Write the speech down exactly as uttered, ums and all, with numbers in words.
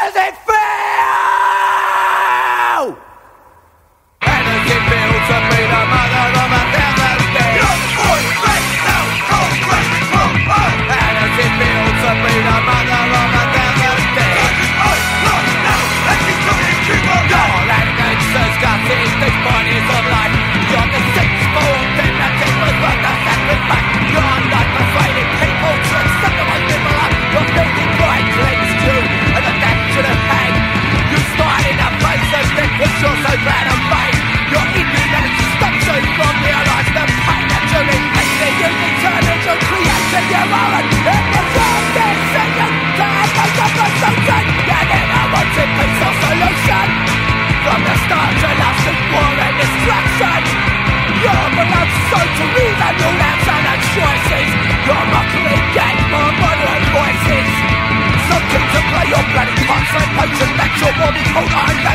does it feel? How does it feel to be the mother of a thousand things? Your voice breaks out, oh, break, oh, oh. How does it feel to be the mother of a thousand things? Oh, no, no, let me come and keep on going. Your arrogance gutted these bodies of life. You're the sixth form, then the thing was worth the sacrifice. You're not persuading people to accept the most people up. Your filthy pride cleansed you, and the death should have hanged. You smile in the face of death, which you're so glad of fame. Your inhumanity stops you from realising the pain that you're inflicting. You determined to create your own. It was all this and you died of the pursuit. You never wanted peace or solution. From the start you lasted war and destruction. You're beloved so to reason all outside of choices. Your mockery gave more moderate voices. Something to play your bloody hearts like potion that your war be called on.